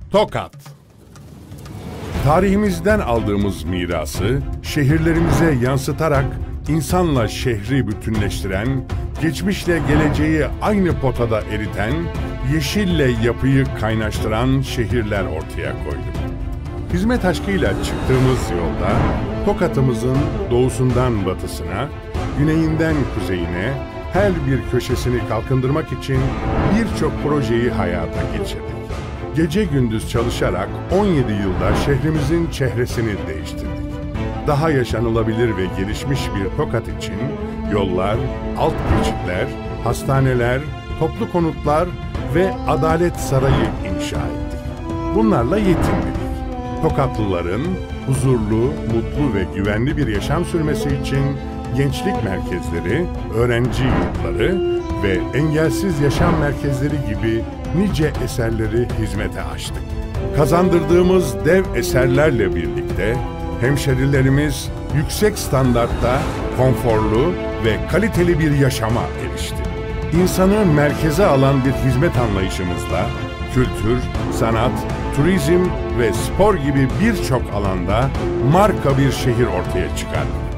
Tokat. Tarihimizden aldığımız mirası şehirlerimize yansıtarak insanla şehri bütünleştiren, geçmişle geleceği aynı potada eriten, yeşille yapıyı kaynaştıran şehirler ortaya koyduk. Hizmet aşkıyla çıktığımız yolda Tokat'ımızın doğusundan batısına, güneyinden kuzeyine her bir köşesini kalkındırmak için birçok projeyi hayata geçirdik. Gece gündüz çalışarak 17 yılda şehrimizin çehresini değiştirdik. Daha yaşanılabilir ve gelişmiş bir Tokat için yollar, alt geçitler, hastaneler, toplu konutlar ve Adalet Sarayı inşa ettik. Bunlarla yetinmedik. Tokatlıların huzurlu, mutlu ve güvenli bir yaşam sürmesi için gençlik merkezleri, öğrenci yurtları ve engelsiz yaşam merkezleri gibi nice eserleri hizmete açtık. Kazandırdığımız dev eserlerle birlikte hemşerilerimiz yüksek standartta konforlu ve kaliteli bir yaşama erişti. İnsanı merkeze alan bir hizmet anlayışımızla kültür, sanat, turizm ve spor gibi birçok alanda marka bir şehir ortaya çıkardık.